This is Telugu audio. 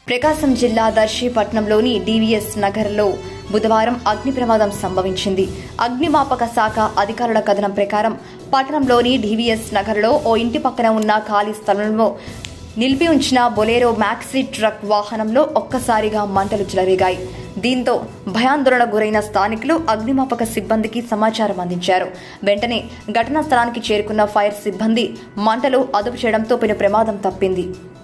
ప్రకాశం జిల్లా దర్శిపట్నంలోని డివిఎస్ నగర్లో బుధవారం అగ్ని ప్రమాదం సంభవించింది. అగ్నిమాపక శాఖ అధికారుల కథనం ప్రకారం పట్టణంలోని డివిఎస్ నగర్లో ఓ ఇంటి పక్కన ఉన్న ఖాళీ స్థలంలో నిలిపి ఉంచిన బొలెరో మ్యాక్సీ ట్రక్ వాహనంలో ఒక్కసారిగా మంటలు చెలరేగాయి. దీంతో భయాందోళనకు గురైన స్థానికులు అగ్నిమాపక సిబ్బందికి సమాచారం అందించారు. వెంటనే ఘటనా స్థలానికి చేరుకున్న ఫైర్ సిబ్బంది మంటలు అదుపు చేయడంతో పెను ప్రమాదం తప్పింది.